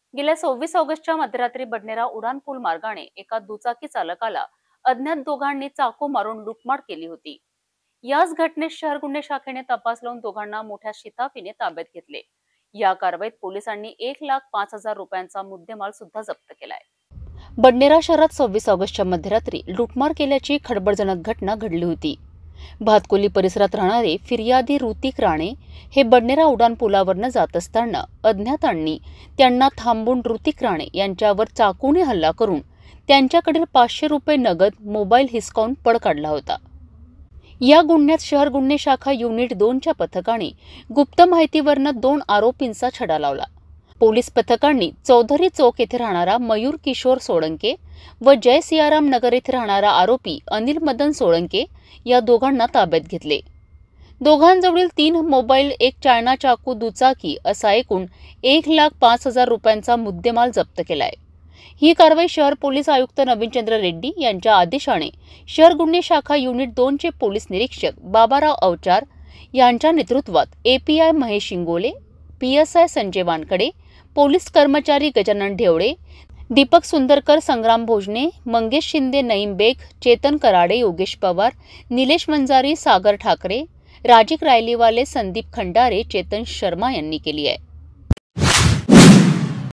गेल्या 26 ऑगस्टच्या मध्यरात्री बडनेरा उड्डाणपूल मार्गाने एका दुचाकी चालकाला अज्ञात दोघांनी चाकू मारून लूटमार केली होती। याच घटनेत शहर गुन्हे शाखेने तपास लावून दोघांना मोठ्या शिताफीने ताब्यात घेतले। या कारवाईत पोलिसांनी 1,05,000 रुपयांचा मुद्देमाल सुद्धा जप्त केलाय। बडनेरा शहरात 26 ऑगस्टच्या मध्यरात्री लूटमार केल्याची खळबळजनक घटना घडली होती। भातकोली परिसरात राहणारे फिर्यादी ऋतिक राणे हे बडनेरा उड्डाणपुलावरनं जात असताना अज्ञातांनी त्यांना थांबून ऋतिक राणे यांच्यावर चाकूने हल्ला करून त्यांच्याकडील 500 रुपये नगद मोबाईल हिसकावून पळ काढला होता। या गुन्ह्यात शहर गुन्हे शाखा युनिट 2च्या पथकाने गुप्त माहितीवरनं 2 आरोपींचा छडा लावला। पोलीस पथकांनी चौधरी चौक येथे राहणारा मयूर किशोर सोळंके व जय सियाराम नगर येथे राहणारा आरोपी अनिल मदन सोळंके या दोघांना ताब्यात घेतले। दोघांजवळील 3 मोबाईल, एक चायना चाकू, दुचाकी असा एकूण 1,05,000 रुपयांचा मुद्देमाल जप्त केलाय। ही कारवाई शहर पोलीस आयुक्त नवीनचंद्र रेड्डी यांच्या आदेशाने शहर गुन्हे शाखा युनिट 2चे पोलीस निरीक्षक बाबाराव अवचार यांच्या नेतृत्वात API Mahesh Ingole, PSI Sanjay Wankhede, police कर्मचारी गजानन ढेवळे, दीपक सुंदरकर, संग्राम भोजने, मंगेश शिंदे, नईम बेग, चेतन कराडे, योगेश पवार, निलेश वंजारी, सागर ठाकरे, राजिक रायलीवाले, संदीप खंडारे, चेतन शर्मा यांनी केली आहे।